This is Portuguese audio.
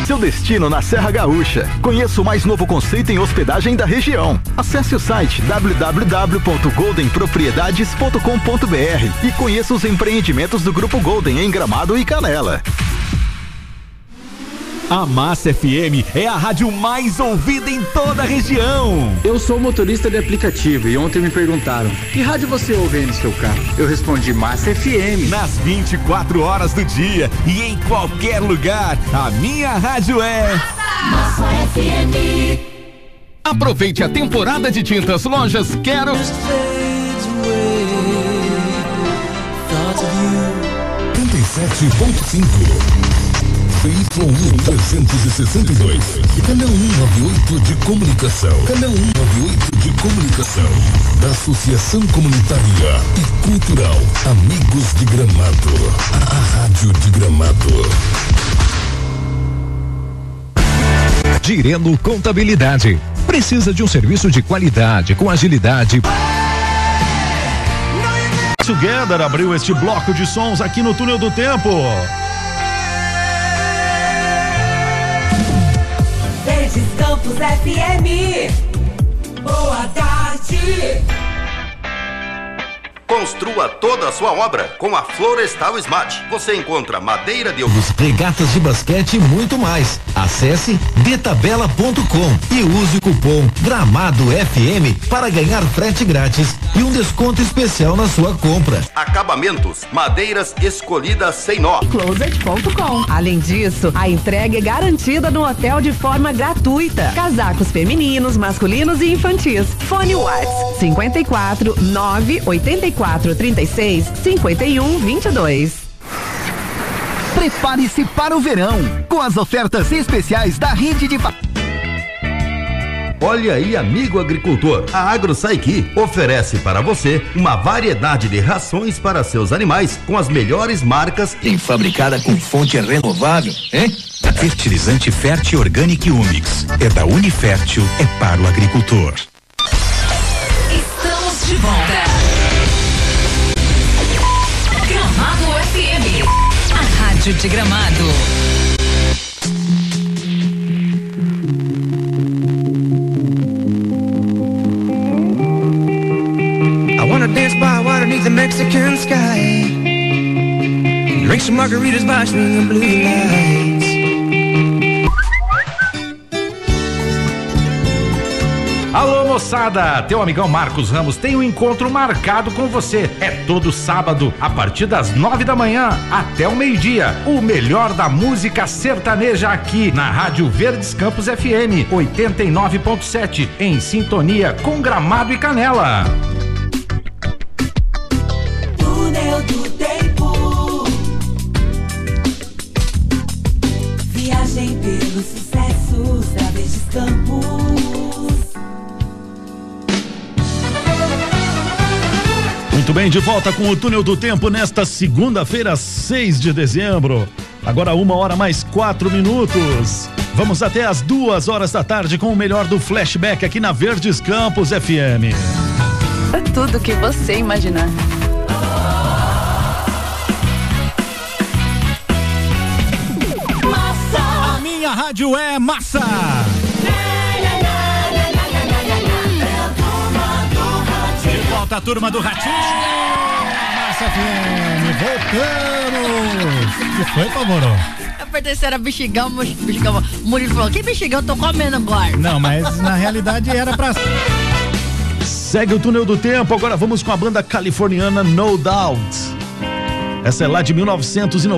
Seu destino na Serra Gaúcha. Conheça o mais novo conceito em hospedagem da região. Acesse o site www.goldenpropriedades.com.br e conheça os empreendimentos do Grupo Golden em Gramado e Canela. A Massa FM é a rádio mais ouvida em toda a região. Eu sou motorista de aplicativo e ontem me perguntaram: que rádio você ouve aí no seu carro? Eu respondi: Massa FM. Nas 24 horas do dia e em qualquer lugar, a minha rádio é Massa FM. Aproveite a temporada de tintas Lojas Quero. 37.5 Y1 362, canal 198 de comunicação, canal 198 de comunicação, da Associação Comunitária e Cultural Amigos de Gramado, a Rádio de Gramado. Gireno Contabilidade. Precisa de um serviço de qualidade, com agilidade. Together abriu este bloco de sons aqui no Túnel do Tempo. Verdes Campos FM. Boa tarde. Construa toda a sua obra com a Florestal Smart. Você encontra madeira de regatas de basquete e muito mais. Acesse detabela.com e use o cupom Gramado FM para ganhar frete grátis e um desconto especial na sua compra. Acabamentos, madeiras escolhidas sem nó. Closet.com. Além disso, a entrega é garantida no hotel de forma gratuita. Casacos femininos, masculinos e infantis. Fone WhatsApp 54 984 36 51 22. Prepare-se para o verão com as ofertas especiais da rede de... Olha aí, amigo agricultor, a AgroSaiqui oferece para você uma variedade de rações para seus animais com as melhores marcas e fabricada com fonte renovável, hein? Fertilizante Fert Organic Umix é da Unifértil, é para o agricultor. Estamos de volta. Gramado FM, a rádio de Gramado. I wanna dance by water beneath the Mexican sky. Drink some margaritas by swinging blue lights. Alô, moçada, teu amigão Marcos Ramos tem um encontro marcado com você. É todo sábado, a partir das 9 da manhã até o meio-dia. O melhor da música sertaneja aqui na Rádio Verdes Campos FM 89.7, em sintonia com Gramado e Canela. Túnel do Tempo. Viagem pelos sucessos da Verdes Campos. Muito bem, de volta com o Túnel do Tempo nesta segunda-feira, 6 de dezembro. Agora 1h mais 4 minutos. Vamos até as 2 da tarde com o melhor do flashback aqui na Verdes Campos FM. Tudo que você imaginar. Massa! A minha rádio é massa! A turma do Ratinho. Massa FM, voltamos. O que foi, Pavorô? Eu pertenci a bexigão, Murilo falou: que bexigão, eu tô comendo agora. Não, mas na realidade era pra... Segue o Túnel do Tempo, agora vamos com a banda californiana No Doubt. Essa é lá de 1990.